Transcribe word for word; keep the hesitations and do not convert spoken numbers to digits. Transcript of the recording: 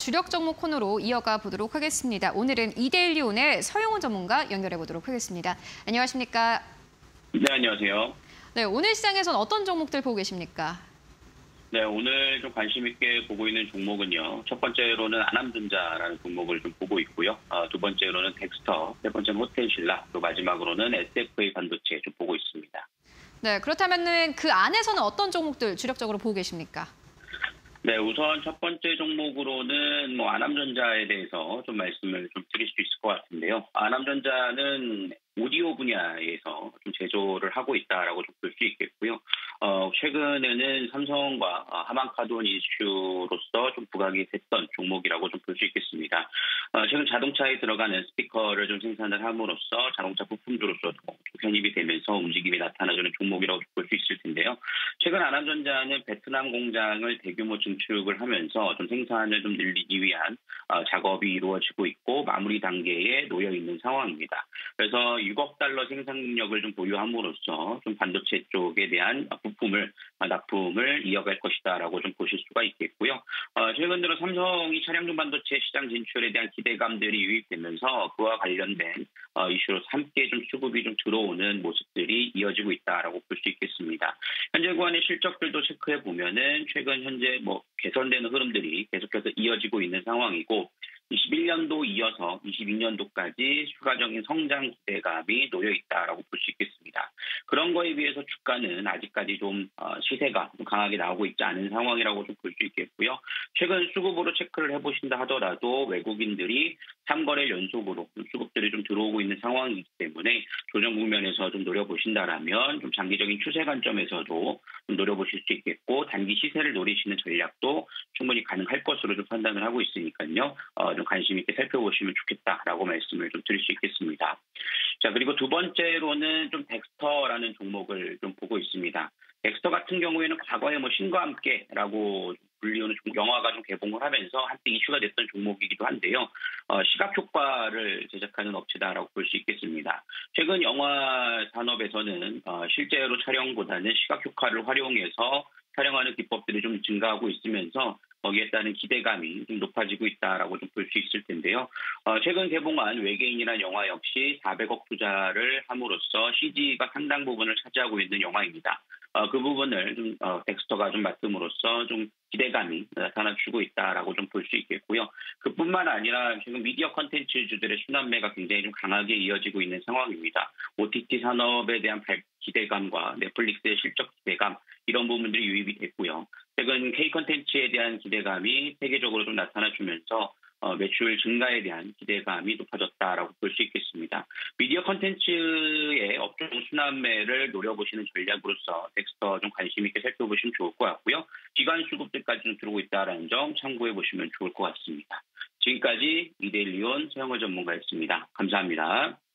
주력 종목 코너로 이어가 보도록 하겠습니다. 오늘은 이데일리온의 서영훈 전문가 연결해 보도록 하겠습니다. 안녕하십니까? 네, 안녕하세요. 네, 오늘 시장에선 어떤 종목들 보고 계십니까? 네, 오늘 좀 관심 있게 보고 있는 종목은요. 첫 번째로는 아남전자라는 종목을 좀 보고 있고요. 어, 두 번째로는 덱스터, 세 번째는 호텔신라, 또 마지막으로는 에스에프에이 반도체 좀 보고 있습니다. 네, 그렇다면은 그 안에서는 어떤 종목들 주력적으로 보고 계십니까? 네, 우선 첫 번째 종목으로는 뭐 아남전자에 대해서 좀 말씀을 좀 드릴 수 있을 것 같은데요. 아남전자는 오디오 분야에서 좀 제조를 하고 있다라고 좀 볼 수 있겠고요. 어, 최근에는 삼성과 하만카돈 이슈로서 좀 부각이 됐던 종목이라고 좀 볼 수 있겠습니다. 어, 최근 자동차에 들어가는 스피커를 좀 생산을 함으로써 자동차 부품주로서도 편입이 되면서 움직임이 나타나주는 종목이라고 볼 수 있을 텐데요. 최근 아남전자는 베트남 공장을 대규모 증축을 하면서 좀 생산을 좀 늘리기 위한 어, 작업이 이루어지고 있고 마무리 단계에 놓여 있는 상황입니다. 그래서 육억 달러 생산 능력을 좀 보유함으로써 좀 반도체 쪽에 대한 부품을 납품을 이어갈 것이다라고 좀 보실 수가 있겠고요. 어, 최근 들어 삼성이 차량용 반도체 시장 진출에 대한 기대감들이 유입되면서 그와 관련된 어, 이슈로 함께 좀 수급이 좀 들어오는 모습들이 이어지고 있다라고 볼 수 있겠습니다. 현재 구간의 실적들도 체크해 보면은 최근 현재 뭐 개선되는 흐름들이 계속해서 이어지고 있는 상황이고. 이십일 년도 이어서 이십이 년도까지 추가적인 성장 기대감이 놓여 있다라고 볼 수 있겠습니다. 그런 거에 비해서 주가는 아직까지 좀 시세가 강하게 나오고 있지 않은 상황이라고 좀 볼 수 있겠고요. 최근 수급으로 체크를 해보신다 하더라도 외국인들이 삼 거래 연속으로 수급들이 좀 들어오고 있는 상황이기 때문에 조정 국면에서 좀 노려보신다라면 좀 장기적인 추세 관점에서도 좀 노려보실 수 있겠고 단기 시세를 노리시는 전략도 충분히 가능할 것으로 좀 판단을 하고 있으니까요. 어, 좀 관심 있게 살펴보시면 좋겠다라고 말씀을 좀 드릴 수 있겠습니다. 자, 그리고 두 번째로는 좀 덱스터라는 종목을 좀 보고 있습니다. 덱스터 같은 경우에는 과거에 뭐 신과 함께라고 불리우는 영화가 좀 개봉을 하면서 한때 이슈가 됐던 종목이기도 한데요. 어, 시각 효과를 제작하는 업체다라고 볼 수 있겠습니다. 최근 영화 산업에서는 어, 실제로 촬영보다는 시각 효과를 활용해서 촬영하는 기법들이 좀 증가하고 있으면서 거기에 따른 기대감이 좀 높아지고 있다라고 좀 볼 수 있을 텐데요. 어, 최근 개봉한 외계인이라는 영화 역시 사백억 투자를 함으로써 씨지가 상당 부분을 차지하고 있는 영화입니다. 어, 그 부분을 좀 어, 덱스터가 좀 맡음으로써 좀 기대감이 나타나주고 있다라고 좀 볼 수 있겠고요. 그뿐만 아니라 지금 미디어 컨텐츠주들의 순환매가 굉장히 좀 강하게 이어지고 있는 상황입니다. 오티티 산업에 대한 기대감과 넷플릭스의 실적 기대감 이런 부분들이 유입이 됐고요. 최근 K 컨텐츠에 대한 기대감이 세계적으로 좀 나타나주면서 어, 매출 증가에 대한 기대감이 높아졌다라고 볼 수 있겠습니다. 미디어 컨텐츠의 업종 순환매를 노려보시는 전략으로서 덱스터 좀 관심 있게 살펴보시면 좋을 것 같고요. 기관 수급들까지 좀 들어오고 있다는 점 참고해 보시면 좋을 것 같습니다. 지금까지 이데일리온 서영훈 전문가였습니다. 감사합니다.